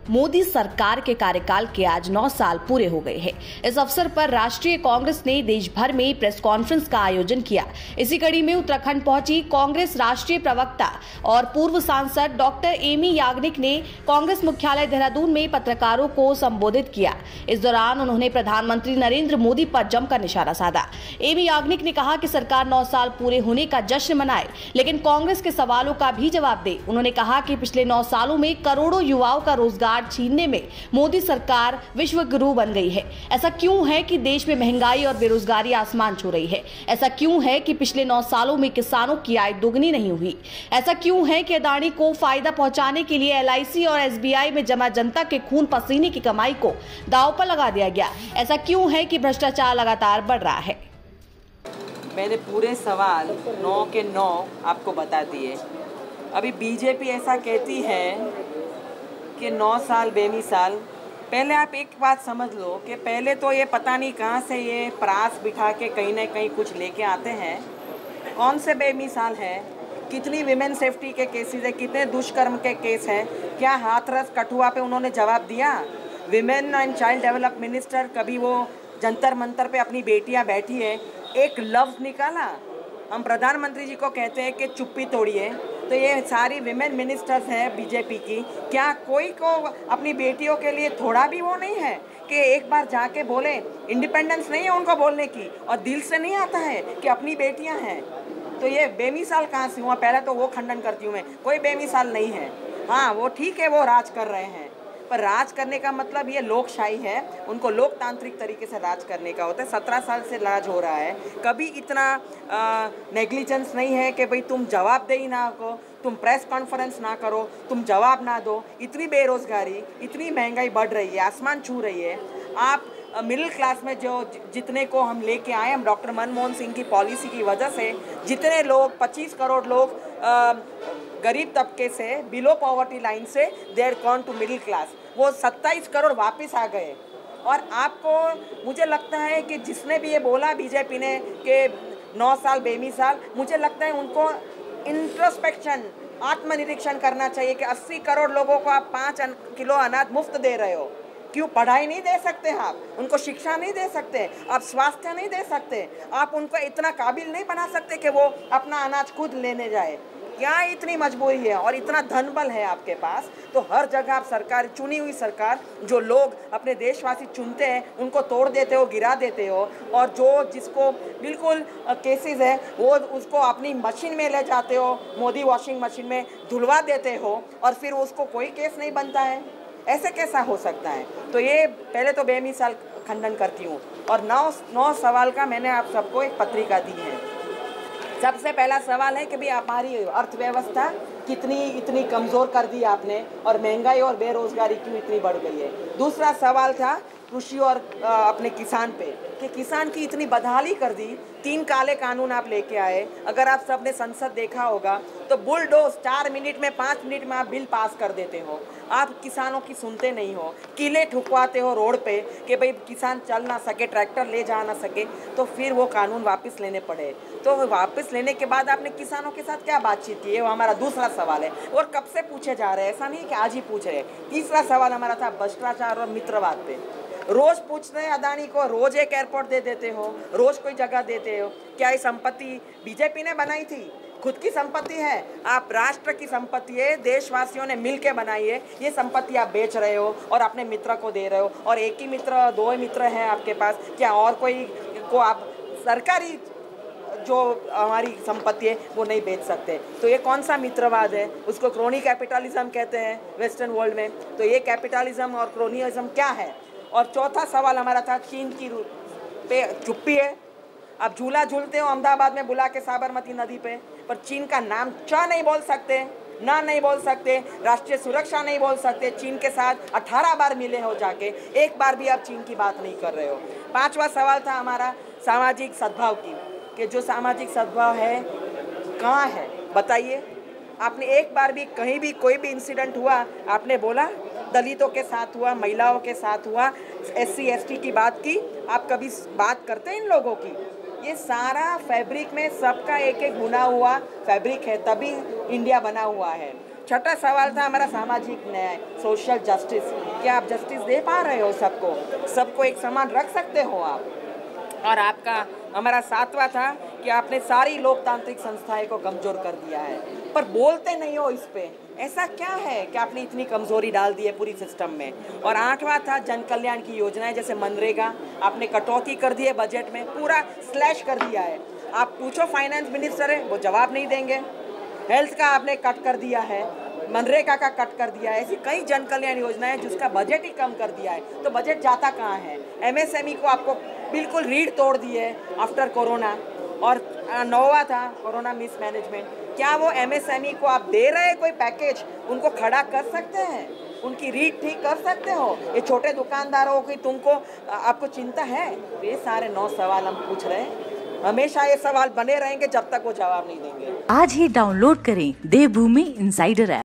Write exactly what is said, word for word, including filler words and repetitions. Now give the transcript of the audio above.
मोदी सरकार के कार्यकाल के आज नौ साल पूरे हो गए हैं। इस अवसर पर राष्ट्रीय कांग्रेस ने देश भर में प्रेस कॉन्फ्रेंस का आयोजन किया। इसी कड़ी में उत्तराखंड पहुंची कांग्रेस राष्ट्रीय प्रवक्ता और पूर्व सांसद डॉक्टर एमी याग्निक ने कांग्रेस मुख्यालय देहरादून में पत्रकारों को संबोधित किया। इस दौरान उन्होंने प्रधानमंत्री नरेंद्र मोदी पर जमकर निशाना साधा। एमी याग्निक ने कहा कि सरकार नौ साल पूरे होने का जश्न मनाए, लेकिन कांग्रेस के सवालों का भी जवाब दे। उन्होंने कहा कि पिछले नौ सालों में करोड़ों युवाओं का रोजगार छीनने में मोदी सरकार विश्व गुरु बन गई है। ऐसा क्यों है कि देश में महंगाई और बेरोजगारी आसमान छू रही है? ऐसा क्यों है कि पिछले नौ सालों में किसानों की आय दोगुनी नहीं हुई? ऐसा क्यों है कि अदानी को फायदा पहुंचाने के लिए एल आई सी और एस बी आई में जमा जनता के खून पसीने की कमाई को दांव पर लगा दिया गया? ऐसा क्यों है कि भ्रष्टाचार लगातार बढ़ रहा है? मैंने पूरे सवाल नौ के नौ आपको बता दिए। अभी बीजेपी ऐसा कहती है कि नौ साल बेमिसाल। पहले आप एक बात समझ लो कि पहले तो ये पता नहीं कहाँ से ये प्रास बिठा के कहीं ना कहीं कुछ लेके आते हैं। कौन से बेमिसाल है? कितनी विमेन सेफ्टी के केसेस है, कितने दुष्कर्म के केस हैं? क्या हाथरस कठुआ पे उन्होंने जवाब दिया? Women and child develop minister कभी वो जंतर मंतर पे अपनी बेटियां बैठी है, एक लफ्ज़ निकाला? हम प्रधानमंत्री जी को कहते हैं कि चुप्पी तोड़िए। तो ये सारी विमेन मिनिस्टर्स हैं बीजेपी की, क्या कोई को अपनी बेटियों के लिए थोड़ा भी वो नहीं है कि एक बार जाके बोले? इंडिपेंडेंस नहीं है उनको बोलने की और दिल से नहीं आता है कि अपनी बेटियां हैं। तो ये बेमिसाल कहाँ से हुआ? पहले तो वो खंडन करती हूँ मैं, कोई बेमिसाल नहीं है। हाँ, वो ठीक है, वो राज कर रहे हैं, पर राज करने का मतलब ये लोकशाही है, उनको लोकतांत्रिक तरीके से राज करने का होता है। सत्रह साल से राज हो रहा है, कभी इतना नेग्लिजेंस नहीं है कि भाई तुम जवाब दे ही ना को, तुम प्रेस कॉन्फ्रेंस ना करो, तुम जवाब ना दो। इतनी बेरोजगारी, इतनी महंगाई बढ़ रही है, आसमान छू रही है। आप मिडिल क्लास में जो जितने को हम लेके आए, हम डॉक्टर मनमोहन सिंह की पॉलिसी की वजह से जितने लोग पच्चीस करोड़ लोग आ, गरीब तबके से, बिलो पॉवर्टी लाइन से they're gone to middle class, वो सत्ताईस करोड़ वापस आ गए। और आपको मुझे लगता है कि जिसने भी ये बोला बीजेपी ने कि नौ साल बेमिसाल, मुझे लगता है उनको इंट्रोस्पेक्शन, आत्मनिरीक्षण करना चाहिए कि अस्सी करोड़ लोगों को आप पाँच किलो अनाज मुफ्त दे रहे हो। क्यों पढ़ाई नहीं दे सकते? आप उनको शिक्षा नहीं दे सकते, आप स्वास्थ्य नहीं दे सकते, आप उनको इतना काबिल नहीं बना सकते कि वो अपना अनाज खुद लेने जाए? क्या इतनी मजबूरी है और इतना धन बल है आपके पास? तो हर जगह आप सरकार, चुनी हुई सरकार, जो लोग अपने देशवासी चुनते हैं, उनको तोड़ देते हो, गिरा देते हो। और जो जिसको बिल्कुल केसेस है वो उसको अपनी मशीन में ले जाते हो, मोदी वॉशिंग मशीन में धुलवा देते हो, और फिर उसको कोई केस नहीं बनता है। ऐसे कैसा हो सकता है? तो ये पहले तो बेमिसाल खंडन करती हूँ। और नौ नौ सवाल का मैंने आप सबको एक पत्रिका दी है। सबसे पहला सवाल है कि भाई हमारी अर्थव्यवस्था कितनी इतनी कमज़ोर कर दी आपने, और महंगाई और बेरोजगारी क्यों इतनी बढ़ गई है। दूसरा सवाल था कृषि और आ, अपने किसान पे, कि किसान की इतनी बदहाली कर दी। तीन काले कानून आप लेके आए। अगर आप सबने संसद देखा होगा तो बुलडोज चार मिनट में, पाँच मिनट में आप बिल पास कर देते हो। आप किसानों की सुनते नहीं हो, किले ठुकवाते हो रोड पे कि भाई किसान चल ना सके, ट्रैक्टर ले जा ना सके, तो फिर वो कानून वापस लेने पड़े। तो वापस लेने के बाद आपने किसानों के साथ क्या बातचीत की है? वो हमारा दूसरा सवाल है, और कब से पूछे जा रहे हैं, ऐसा नहीं कि आज ही पूछ रहे। तीसरा सवाल हमारा था भ्रष्टाचार और मित्रवाद पे। रोज पूछते हैं अदानी को, रोज एक एयरपोर्ट दे देते हो, रोज कोई जगह देते हो। क्या ये संपत्ति बीजेपी ने बनाई थी? खुद की संपत्ति है? आप राष्ट्र की संपत्ति है, देशवासियों ने मिल के बनाई है। ये संपत्ति आप बेच रहे हो और अपने मित्र को दे रहे हो, और एक ही मित्र, दो ही मित्र हैं आपके पास, क्या और कोई को आप सरकारी जो हमारी संपत्ति है वो नहीं बेच सकते? तो ये कौन सा मित्रवाद है? उसको क्रोनी कैपिटलिज्म कहते हैं वेस्टर्न वर्ल्ड में। तो ये कैपिटलिज्म और क्रोनिज्म क्या है? और चौथा सवाल हमारा था चीन की पे चुप्पी है। आप झूला झूलते हो अहमदाबाद में बुला के साबरमती नदी पे, पर चीन का नाम च नहीं बोल सकते, ना नहीं बोल सकते, राष्ट्रीय सुरक्षा नहीं बोल सकते। चीन के साथ अठारह बार मिले हो जाके, एक बार भी आप चीन की बात नहीं कर रहे हो। पांचवा सवाल था हमारा सामाजिक सद्भाव की, कि जो सामाजिक सद्भाव है कहाँ है बताइए? आपने एक बार भी कहीं भी कोई भी इंसिडेंट हुआ आपने बोला? दलितों के साथ हुआ, महिलाओं के साथ हुआ, एस सी एस टी की बात की? आप कभी बात करते हैं इन लोगों की? ये सारा फैब्रिक में सबका एक एक बुना हुआ फैब्रिक है, तभी इंडिया बना हुआ है। छठा सवाल था हमारा सामाजिक न्याय, सोशल जस्टिस। क्या आप जस्टिस दे पा रहे हो सबको? सबको एक समान रख सकते हो आप? और आपका हमारा सातवां था कि आपने सारी लोकतांत्रिक संस्थाएं को कमजोर कर दिया है, पर बोलते नहीं हो इस पे। ऐसा क्या है कि आपने इतनी कमजोरी डाल दी है पूरी सिस्टम में? और आठवां था जन कल्याण की योजनाएं, जैसे मनरेगा आपने कटौती कर दी है, बजट में पूरा स्लैश कर दिया है। आप पूछो फाइनेंस मिनिस्टर है, वो जवाब नहीं देंगे। हेल्थ का आपने कट कर दिया है, मनरेगा का कट कर दिया है, ऐसी कई जन कल्याण योजनाएं हैं जिसका बजट ही कम कर दिया है। तो बजट जाता कहाँ है? एमएसएमई को आपको बिल्कुल रीढ़ तोड़ दी है आफ्टर कोरोना। और नौवा था कोरोना मिसमैनेजमेंट। क्या वो एमएसएमई को आप दे रहे कोई पैकेज, उनको खड़ा कर सकते हैं? उनकी रीढ़ ठीक कर सकते हो? ये छोटे दुकानदारों की तुमको आपको चिंता है? ये सारे नौ सवाल हम पूछ रहे हैं। हमेशा ये सवाल बने रहेंगे जब तक वो जवाब नहीं देंगे। आज ही डाउनलोड करें देवभूमि इनसाइडर ऐप।